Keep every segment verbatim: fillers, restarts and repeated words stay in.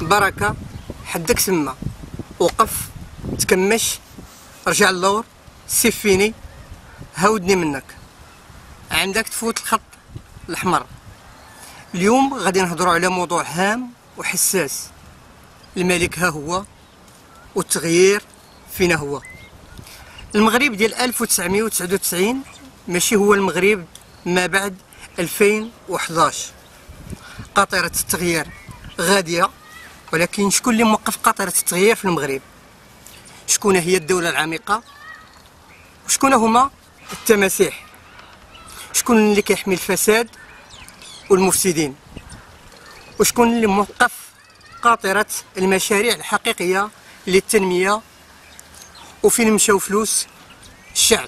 بركه حدك سما، وقف تكمش، رجع اللور، سيفيني، هاودني منك، عندك تفوت الخط الاحمر. اليوم غادي نهضروا على موضوع هام وحساس، الملك ها هو والتغيير فينا هو. المغرب ديال ألف وتسعمائة وتسعة وتسعين ماشي هو المغرب ما بعد ألفين وحداش. قاطرة التغيير غادية، ولكن شكون اللي موقف قاطرة التغيير في المغرب؟ شكون هي الدولة العميقة؟ وشكون هما التماسيح؟ شكون اللي كيحمي الفساد والمفسدين؟ وشكون اللي موقف قاطرة المشاريع الحقيقية للتنمية وفين مشاو فلوس الشعب؟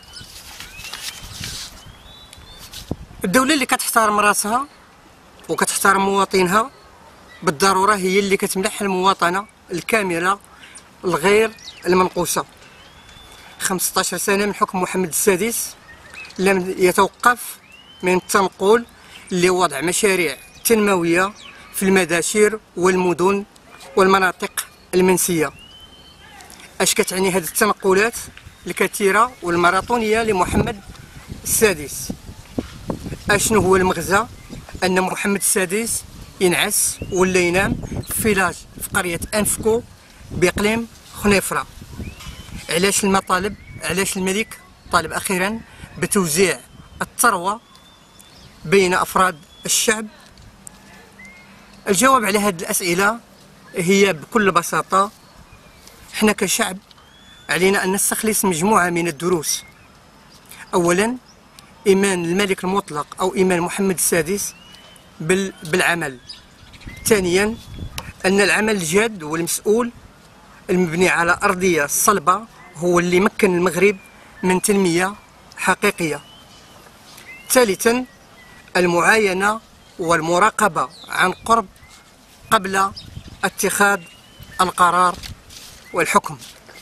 الدولة اللي كتحترم راسها وكتحترم مواطنيها بالضرورة هي اللي كتمنح المواطنة الكاملة الغير المنقوصة. خمسطاش سنة من حكم محمد السادس لم يتوقف من التنقل لوضع مشاريع تنموية في المداشر والمدن والمناطق المنسية. اش كتعني هذه التنقلات الكثيرة والماراطونية لمحمد السادس؟ اشنو هو المغزى ان محمد السادس ينعس ولا ينام في فيلاج في قرية انفكو باقليم خنيفرة؟ علاش المطالب؟ علاش الملك طالب اخيرا بتوزيع الثروة بين افراد الشعب؟ الجواب على هذه الاسئلة هي بكل بساطة، حنا كشعب علينا ان نستخلص مجموعة من الدروس. اولا، ايمان الملك المطلق او ايمان محمد السادس بالعمل. ثانيا، ان العمل الجاد والمسؤول المبني على ارضية صلبة هو اللي مكن المغرب من تنمية حقيقية. ثالثا، المعاينة والمراقبة عن قرب قبل اتخاذ القرار والحكم.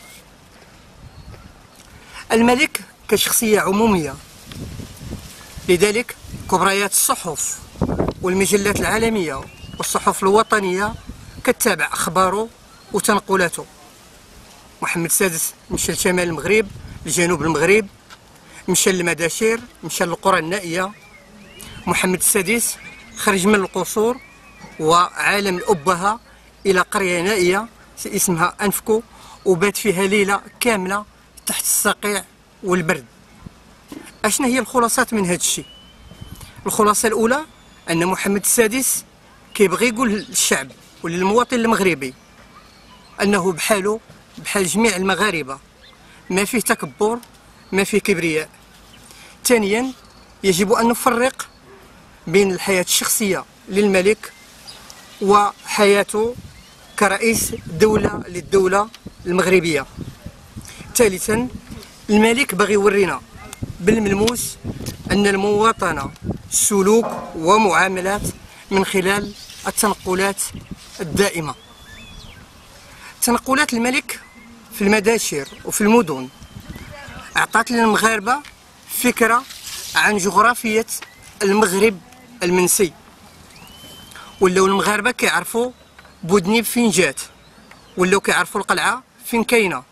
الملك كشخصية عمومية، لذلك كبريات الصحف والمجلات العالمية والصحف الوطنية كتتابع أخباره وتنقلاته. محمد السادس مشى لشمال المغرب، لجنوب المغرب، مشى للمداشر، مشى للقرى النائية. محمد السادس خرج من القصور وعالم الأبهة إلى قرية نائية اسمها أنفكو، وبات فيها ليلة كاملة تحت الصقيع والبرد. أشنا هي الخلاصات من هذا الشيء؟ الخلاصة الأولى أن محمد السادس كيبغي يقول للشعب وللمواطن المغربي أنه بحاله بحال جميع المغاربة، ما فيه تكبر، ما فيه كبرياء. ثانيا، يجب أن نفرق بين الحياة الشخصية للملك وحياته كرئيس دولة للدولة المغربية. ثالثا، الملك باغي يورينا بالملموس أن المواطنة سلوك ومعاملات من خلال التنقلات الدائمة. تنقلات الملك في المداشر وفي المدن أعطت للمغاربة فكرة عن جغرافية المغرب المنسي. ولاو المغاربة كيعرفوا بودنيب فين جات، ولاو كيعرفوا القلعة فين كاينة،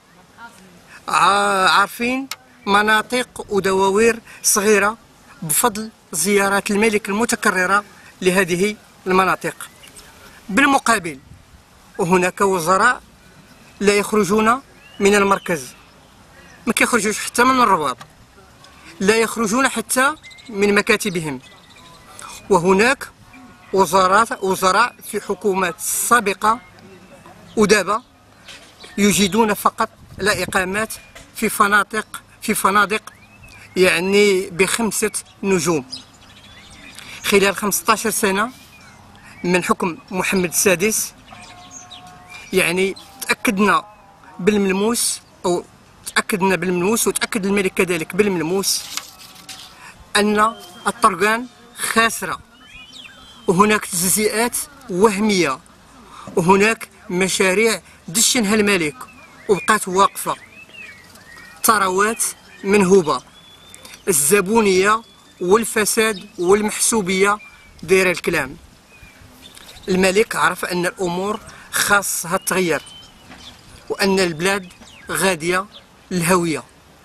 عارفين مناطق ودواوير صغيرة بفضل زيارات الملك المتكررة لهذه المناطق. بالمقابل، وهناك وزراء لا يخرجون من المركز، ما كيخرجوش حتى من الرباط، لا يخرجون حتى من مكاتبهم. وهناك وزارات وزراء في حكومات سابقة ودابا يجدون فقط لا إقامات في فنادق في فنادق يعني بخمسة نجوم. خلال خمسطاش سنة من حكم محمد السادس يعني تأكدنا بالملموس أو تأكدنا بالملموس وتأكد الملك كذلك بالملموس أن الطرقان خاسرة، وهناك تجزئات وهمية، وهناك مشاريع دشنها الملك وبقات واقفة، ثروات منهوبة، الزبونية والفساد والمحسوبية دايرة الكلام. الملك عرف أن الأمور خاصها تغير، وأن البلاد غادية للهوية.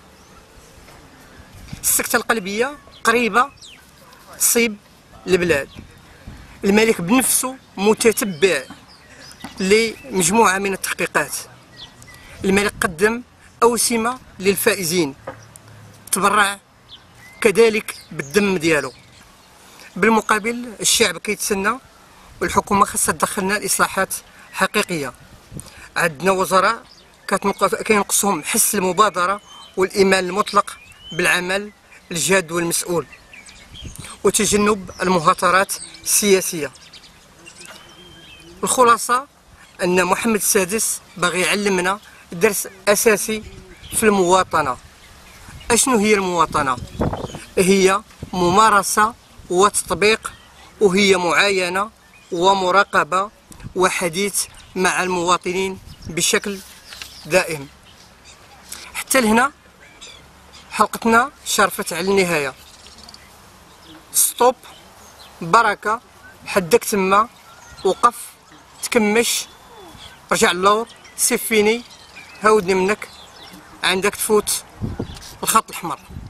السكتة القلبية قريبة تصيب البلاد. الملك بنفسه متتبع لمجموعة من التحقيقات. الملك قدم أوسمة للفائزين، تبرع كذلك بالدم ديالو. بالمقابل الشعب كيتسنى، والحكومة خاصها تدخلنا الإصلاحات حقيقية. عندنا وزراء كينقصهم حس المبادرة والإيمان المطلق بالعمل الجاد والمسؤول، وتجنب المهاترات السياسية. الخلاصة أن محمد السادس باغي يعلمنا درس أساسي في المواطنة. أشنو هي المواطنة؟ هي ممارسة وتطبيق، وهي معاينة ومراقبة وحديث مع المواطنين بشكل دائم. حتى لهنا حلقتنا شرفت على النهاية. ستوب، بركة، حدك تما، وقف، تكمش، رجع اللور، سيفيني، هاودني منك، عندك تفوت الخط الأحمر.